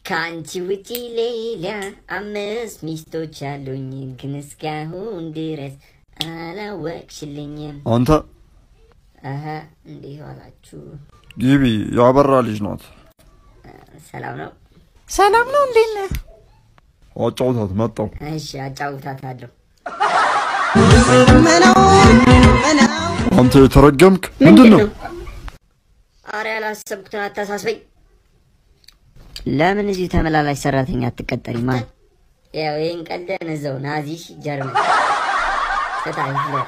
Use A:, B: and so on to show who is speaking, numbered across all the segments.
A: ካንቺ ውጪ ሌላ አምስት ሚስቶች አሉኝ ግን እስካሁን ድረስ አላወቅሽልኝም።
B: አንተ
A: እንዴት ዋላችሁ?
B: ግቢ ያበራ ልጅ ናት።
A: ሰላም ነው?
C: ሰላም ነው እንዴት ነህ?
B: አጫውታት መጣው።
A: እሺ አጫውታታለሁ።
B: አንተ የተረገምክ ምንድነው?
A: አረ ያላሰብኩትን አታሳስበኝ። ለምን እዚህ ተመላላሽ ሰራተኛ አትቀጠሪ? ማን ያው ይሄን ቀልደን እዛው ናዚሽ ጀርመን ተታይ ነው።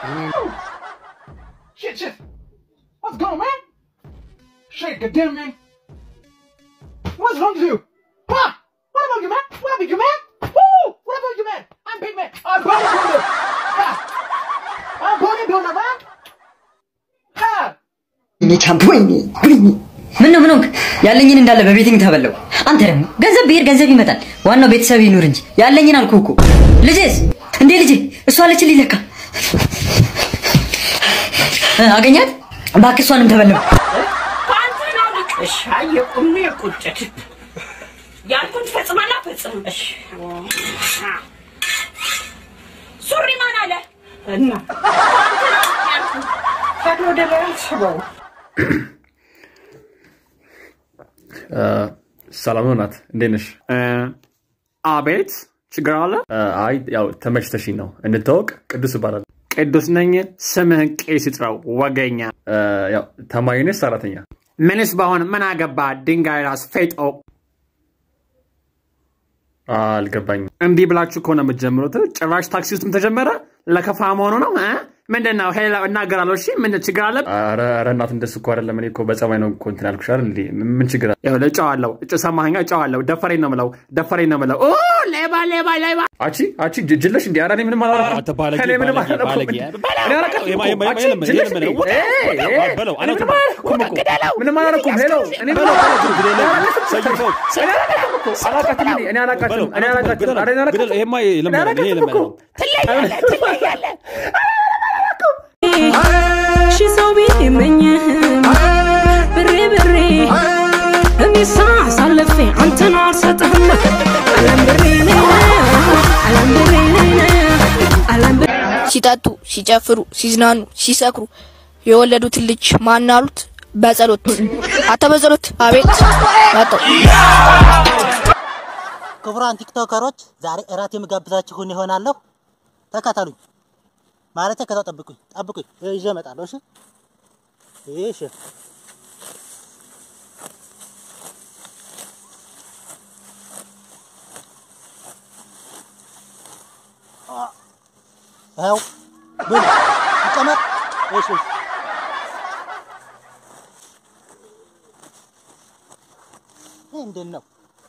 D: Shit. What's going on, man? Shit, goddamn, man. What's wrong with you? Huh? What about you, man? What about you, man? Woo! What about you, man? I'm big, man. I'm bodybuilder. Ha! I'm bodybuilder, man. Ha!
A: ni champuini green ምን ያለኝን እንዳለ በቤቲንግ ተበለው። አንተ ደግሞ ገንዘብ ብሄር ገንዘብ ይመጣል። ዋናው ቤተሰብ ይኑር እንጂ ያለኝን አልኩኩ። ልጄስ እንዴ ልጄ እሷ አለችልኝ ለካ አገኛት ባክሷንም ተበለው።
C: አንተናው ልቅሽ አየቁም የቁጭት ያልኩን ፈጽማና ፈጽም። እሺ ሱሪ ማን አለ እና አንተናው ያልኩ ታዲያ ወደ ላይ ሰበው
E: ሰላም ናት። እንዴት ነሽ?
F: አቤት ችግር አለ?
E: አይ ያው ተመችተሽኝ ነው። እንተዋወቅ። ቅዱስ ይባላል።
F: ቅዱስ ነኝ። ስምህን ቄስ ይጥራው ወገኛ።
E: ያው ተማሪ ነሽ ሰራተኛ?
F: ምንስ በሆነ ምን አገባ ድንጋይ ራስ ፌጦ።
E: አልገባኝም።
F: እንዲህ ብላችሁ ከሆነ የምትጀምሩት ጭራሽ ታክሲ ውስጥም ተጀመረ። ለከፋ መሆኑ ነው ምንድነው? ሄላ እናገራለሁ። እሺ ምን ችግር አለ?
E: ኧረ እናት እንደሱ እኮ አይደለም። እኔ እኮ በጸባይ ነው እኮ እንትን ያልኩሽ አይደል እንዴ? ምን ችግር አለ?
F: ያው ለጫዋለው ሰማኸኝ? ጫዋለው ደፈረኝ ነው የምለው። ኦ ሌባ
E: አቺ ጅለሽ እንዴ? ኧረ እኔ ምንም አላደረኩም። እኔ ምንም አላደረኩም።
G: She so be menye بري أمي ساعة سالفة أنت نار ستهم
H: ሲጣጡ ሲጨፍሩ ሲዝናኑ ሲሰክሩ የወለዱት ልጅ ማናሉት በጸሎት አተበጸሎት አቤት ማጣው
I: ክቡራን ቲክቶከሮች ዛሬ እራት የምጋብዛችሁ ይሆናል። ተከታተሉኝ ማለት ጠብቁኝ ይዤ እመጣለሁ። እሺ አው ምን ይቀመጥ። እሺ እንደነው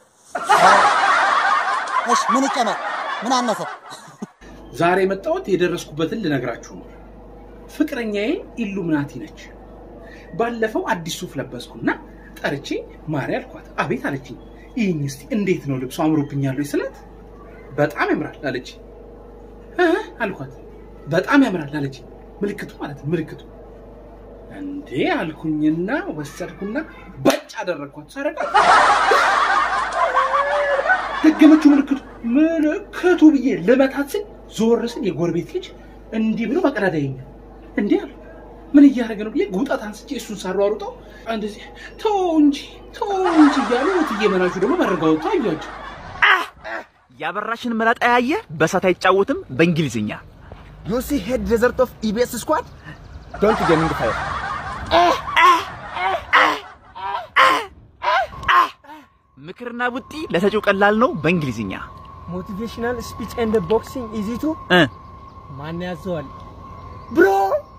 I: እሺ ምን ይቀመጥ ምን አነሰ?
D: ዛሬ መጣሁት የደረስኩበትን ልነግራችሁ ነው። ፍቅረኛዬ ኢሉሚናቲ ነች። ባለፈው አዲስ ሱፍ ለበስኩና ጠርቼ ማሪ አልኳት። አቤት አለችኝ። ይሄን እስቲ እንዴት ነው ልብሱ አምሮብኛል ወይ ስላት በጣም ያምራል አለች። አልኳት። በጣም ያምራል አለች። ምልክቱ ማለት ምልክቱ እንዴ አልኩኝና ወሰድኩና በጭ አደረኳት። ሰረቃ ደገመቹ ምልክቱ ብዬ ልመታት ስል ዞር ስል የጎረቤት ልጅ እንዲህ ብሎ በቀዳዳኝ እንዴ አለ። ምን እያደረገ ነው ብዬ ጉጣት አንስቼ እሱን ሳሯሩጠው እንደዚህ ተው እንጂ እያሉ እየመናሹ ደግሞ መረጋው ታያችሁ።
J: ያበራሽን መላጣ ያየ በሳት አይጫወትም በእንግሊዝኛ you see head result of EBS squad don't get in the fire ምክርና ቡጢ ለተጨው ቀላል ነው በእንግሊዝኛ
K: motivational speech and boxing easy to ማን ያዘዋል ብሮ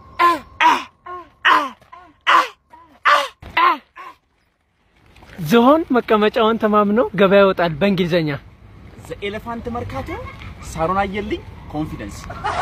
K: ዝሆን መቀመጫውን ተማምኖ ገበያ ይወጣል በእንግሊዝኛ
J: the elephant መርካቶ ሳሮን አየልኝ ኮንፊደንስ።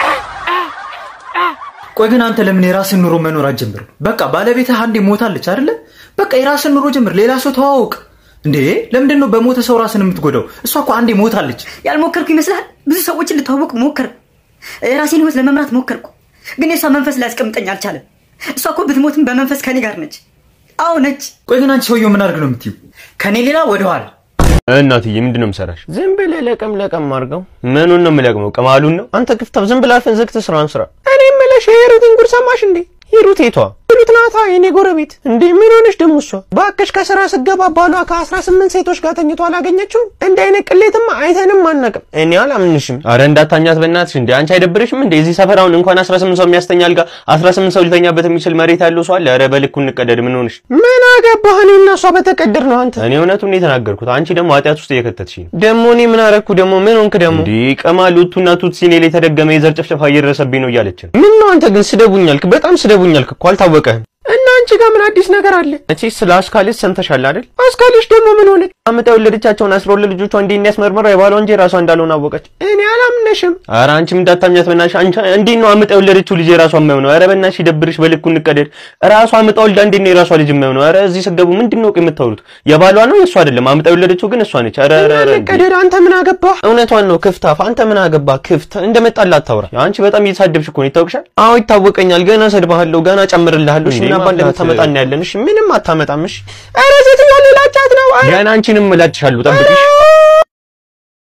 L: ቆይ ግን አንተ ለምን የራስን ኑሮ መኖር አጀምር? በቃ ባለቤትህ አንዴ ሞታለች አይደለ? በቃ የራስን ኑሮ ጀምር። ሌላ ሰው ተዋውቅ እንዴ። ለምንድን ነው በሞተ ሰው ራስን የምትጎዳው? እሷ እኮ አንዴ ሞታለች።
A: ያልሞከርኩ ይመስላል? ብዙ ሰዎችን ልታወቅ ሞከር። ራሴን ህይወት ለመምራት ሞከርኩ፣ ግን የሷ መንፈስ ሊያስቀምጠኝ አልቻለም። እሷ እኮ ብትሞትም በመንፈስ ከኔ ጋር ነች። አዎ ነች።
L: ቆይ ግን አንቺ ሰውየው ምን አድርግ ነው የምትይው?
A: ከኔ ሌላ ወደ ኋላ
M: እናትዬ ምንድነው የምሰራሽ?
N: ዝም ብለህ ለቀም አድርገው።
M: ምኑን ነው የምለቅመው? ቅማሉን ነው?
N: አንተ ክፍታው ዝም ብለህ አልፈን ዘግተህ ስራን ስራ። እኔ የምልሽ የሩትን ጉድ ሰማሽ እንዴ? ሂሩት የቷ? ሂሩት ናታ የኔ ጎረቤት። እንዴ ምን ሆነሽ ደግሞ እሷ? ባክሽ ከስራ ስገባ ባሏ ከ18 ሴቶች ጋር ተኝቶ አላገኘችው? እንደ አይነት ቅሌትማ አይተንም አናውቅም። እኔ አላምንሽም።
M: አረ እንዳታኛት በእናትሽ። እንዴ አንቺ አይደብርሽም እንዴ? እዚህ ሰፈራውን እንኳን 18 ሰው የሚያስተኛል ጋር 18 ሰው ሊተኛበት የሚችል መሬት ያለው ሰው አለ? አረ በልኩ እንቀደድ። ምን ሆነሽ?
N: ምን አገባህ? እኔ እና እሷ በተቀደር ነው አንተ።
M: እኔ እውነቱን ነው የተናገርኩት። አንቺ ደግሞ ኃጢአት ውስጥ እየከተትሽ ነው።
N: ደግሞ እኔ ምን አረኩ ደግሞ? ምን ሆንክ ደግሞ?
M: እንዴ ቀማሉቱና ቱትሲኔ ላይ የተደገመ የዘር ጭፍጨፋ እየደረሰብኝ ነው እያለች ነው።
N: ምን ነው አንተ ግን ስደቡኛልክ፣ በጣም ስደቡኛልክ እኮ አልታወቀህም። እና አንቺ ጋር ምን አዲስ ነገር አለ?
M: እቺ ስለ አስካልሽ ሰምተሻል አይደል?
N: አስካልሽ ደግሞ ምን ሆነ?
M: አመጣ ወለደቻቸውን 12 ልጆቿ እንዴት እንዲያስመርመራ የባሏ እንጂ ራሷ እንዳልሆነ አወቀች።
N: እኔ አላምነሽም።
M: ኧረ አንቺም እንዳታምኛት በእናትሽ። አንቺ እንዴት ነው አመጣ ወለደችው ልጅ ራሷ የማይሆነው? ኧረ በእናትሽ ይደብርሽ። በልኩ እንቀደድ። ራሷ አመጣ ወልዳ እንዴት ነው የራሷ ልጅ የማይሆነው? ኧረ እዚህ ስገቡ ምንድነው የምታወሩት? የባሏ ነው የሷ አይደለም። አመጣ ወለደችው ግን እሷ ነች። ኧረ
N: እንቀደድ። አንተ ምን አገባህ?
M: እውነቷን ነው ክፍታፍ። አንተ ምን አገባህ? ክፍት እንደመጣላት አታውራ። አንቺ በጣም እየተሳደብሽ እኮ ነው። ይታወቅሻል።
N: አዎ ይታወቀኛል። ገና ሰድባለሁ፣ ገና ጨምርልሃለሁ። እሺ እና ባንደም ተመጣና ያለንሽ ምንም አታመጣምሽ። ኧረ ሴትዮ ሌላ ጫት ነው።
M: ገና አንቺንም እላጭሻለሁ። ጠብቂሽ